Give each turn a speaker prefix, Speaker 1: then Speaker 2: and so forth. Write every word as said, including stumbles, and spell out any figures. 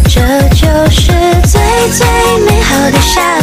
Speaker 1: 这就是最最美好的下